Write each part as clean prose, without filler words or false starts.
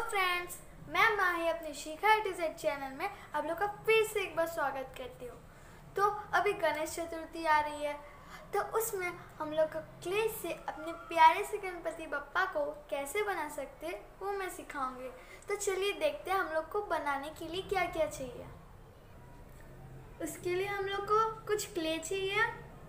Friends, मैं माही अपने शिखा ITZ channel में आप लोग का फिर से एक बार स्वागत करती हूँ। तो अभी गणेश चतुर्थी आ रही है, तो उसमें हम लोग क्ले से अपने प्यारे से गणपति बप्पा को कैसे बना सकते हैं वो मैं सिखाऊंगी। तो चलिए देखते हैं हम लोग को बनाने के लिए क्या क्या चाहिए। उसके लिए हम लोग को कुछ क्ले चाहिए,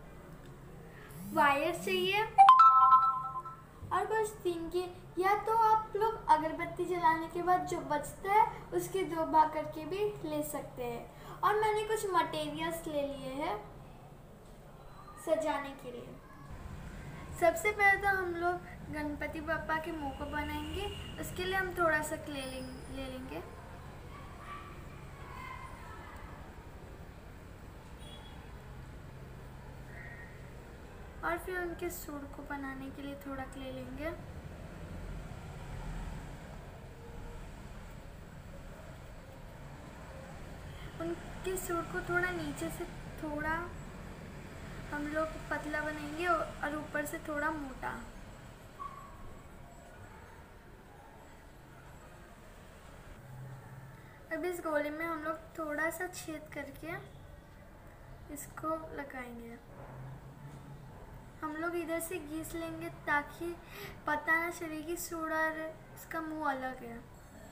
वायर चाहिए और बस तीन के, या तो आप लोग अगरबत्ती जलाने के बाद जो बचता है उसके दो भाग करके भी ले सकते हैं। और मैंने कुछ मटेरियल्स ले लिए हैं सजाने के लिए। सबसे पहले तो हम लोग गणपति बप्पा के मुंह को बनाएंगे। उसके लिए हम थोड़ा सा क्ले ले लेंगे। और फिर उनके सूंड को बनाने के लिए थोड़ा क्ले लेंगे। उनके सूंड को थोड़ा नीचे से थोड़ा हम लोग पतला बनाएंगे और ऊपर से थोड़ा मोटा। अब इस गोले में हम लोग थोड़ा सा छेद करके इसको लगाएंगे। हम लोग इधर से घिस लेंगे ताकि पता ना चले कि सूंड और इसका मुंह अलग है।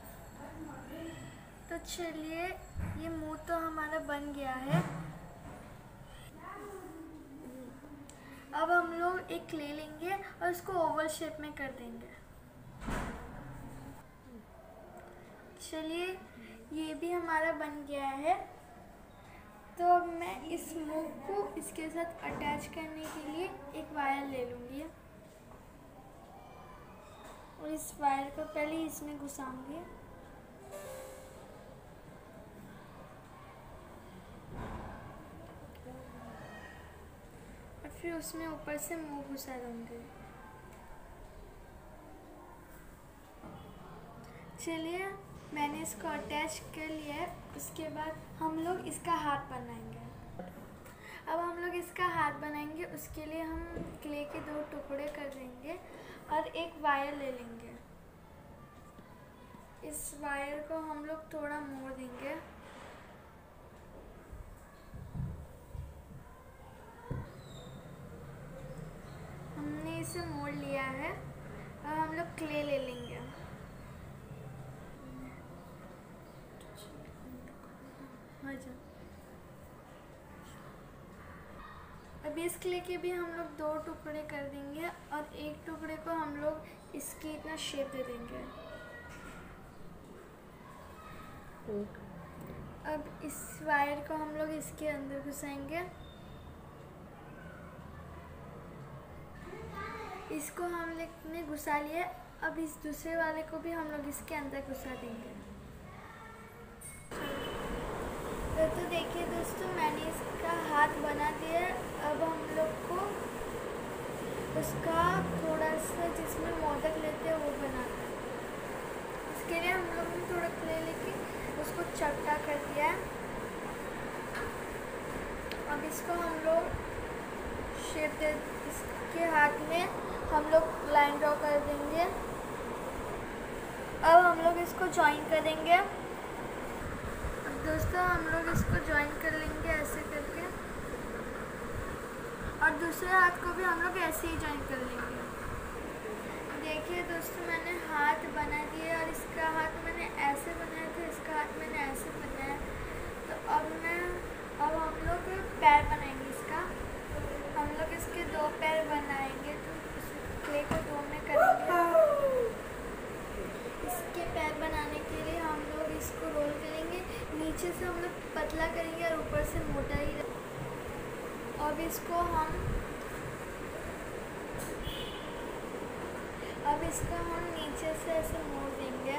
तो चलिए, ये मुंह तो हमारा बन गया है। अब हम लोग एक क्ले लेंगे और उसको ओवल शेप में कर देंगे। चलिए, ये भी हमारा बन गया है। तो अब मैं इस मुंह को इसके साथ अटैच करने के लिए एक वायर ले लूँगी और इस वायर को पहले इसमें घुसाऊंगी। और फिर उसमें ऊपर से मुंह घुसा दूँगी। चलिए, मैंने इसको अटैच कर लिया है। उसके बाद हम लोग इसका हाथ बनाएंगे। अब हम लोग इसका हाथ बनाएंगे। उसके लिए हम क्ले के दो टुकड़े कर देंगे और एक वायर ले लेंगे। इस वायर को हम लोग थोड़ा मोड़ देंगे। हमने इसे मोड़ लिया है। अब हम लोग क्ले ले लेंगे। अब इस क्ले के भी हम लोग दो टुकड़े कर देंगे और एक टुकड़े को हम लोग इसकी इतना शेप दे देंगे। अब इस वायर को हम लोग इसके अंदर घुसाएंगे। इसको हम लोग ने घुसा लिया। अब इस दूसरे वाले को भी हम लोग इसके अंदर घुसा देंगे। तो देखिए दोस्तों, मैंने इसका हाथ बना दिया। अब हम लोग को उसका थोड़ा सा जिसमें मोदक लेते हैं वो बनाना है। इसके लिए हम लोग ने थोड़ा क्ले लेके उसको चपटा कर दिया है। अब इसको हम लोग शेप दे, इसके हाथ में हम लोग लाइन ड्रॉ कर देंगे। अब हम लोग इसको ज्वाइन करेंगे। दोस्तों, हम लोग इसको ज्वाइन कर लेंगे ऐसे करके, और दूसरे हाथ को भी हम लोग ऐसे ही ज्वाइन कर लेंगे। देखिए दोस्तों, मैंने हाथ बना दिए और इसका हाथ मैंने ऐसे बनाया था, इसका हाथ मैंने ऐसे बनाया। तो अब हम लोग पैर बनाएंगे इसका। हम लोग इसके दो पैर बनाएंगे। तो इस क्ले को दो में करेंगे। इसके पैर बनाने के लिए हम लोग इसको रोल करेंगे। नीचे से हम लोग पतला करेंगे और ऊपर से मोटा ही। अब इसको हम नीचे से ऐसे मोड़ देंगे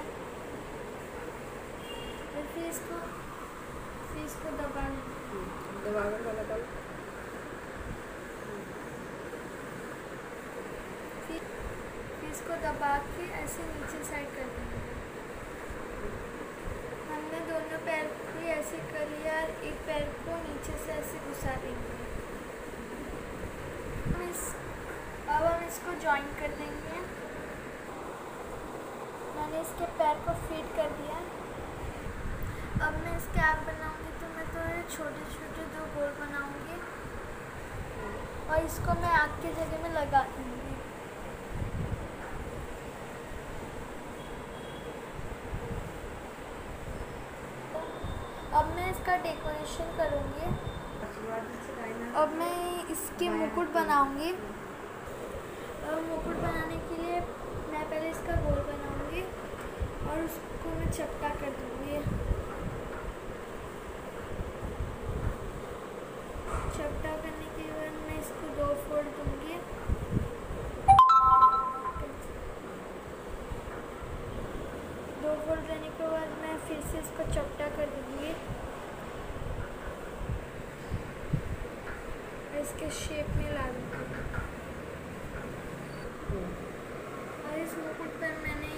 और फिर इसको दबा लेंगे। फिर इसको दबा के ऐसे नीचे साइड कर देंगे। हमने दोनों पैर को ऐसे कर लिया और एक पैर को नीचे से ऐसे घुसा देंगे। अब हम इसको ज्वाइन कर देंगे। मैंने इसके पैर को फिट कर दिया। अब मैं इसके आँख बनाऊंगी, तो मैं तो छोटे छोटे 2 गोल बनाऊंगी और इसको मैं आँख की जगह में लगा दूंगी। अब मैं इसका डेकोरेशन करूंगी। अब मैं इसके मुकुट बनाऊंगी। और मुकुट बनाने के लिए मैं पहले इसका गोल बनाऊंगी और उसको मैं चपटा कर दूंगी। चपटा करने के बाद मैं इसको 2 फोल्ड दूंगी। 2 फोल्ड देने के बाद मैं फिर से इसको चपटा कर दूंगी और इसके शेप में ला दूंगी। और इस मुकुट पर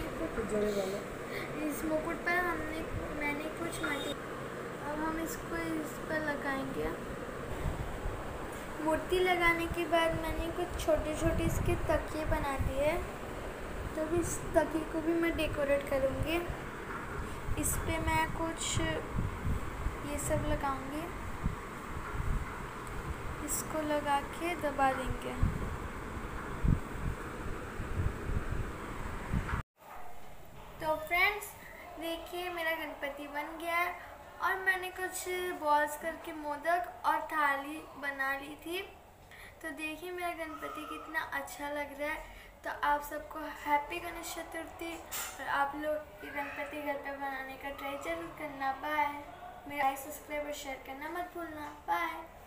मैंने कुछ मटी। अब हम इसको इस पर लगाएंगे। मूर्ति लगाने के बाद मैंने कुछ छोटे छोटे इसके तकिए बना दिए, तो भी इस तकिए को भी मैं डेकोरेट करूँगी। इस पे मैं कुछ ये सब लगाऊंगी, इसको लगा के दबा देंगे। तो फ्रेंड्स देखिए मेरा गणपति बन गया है और मैंने कुछ बॉल्स करके मोदक और थाली बना ली थी। तो देखिए मेरा गणपति कितना अच्छा लग रहा है। तो आप सबको हैप्पी गणेश चतुर्थी। और आप लोग ये गणपति घर पे बनाने का ट्राई जरूर करना। बाय। मेरा लाइक सब्सक्राइब और शेयर करना मत भूलना। बाय।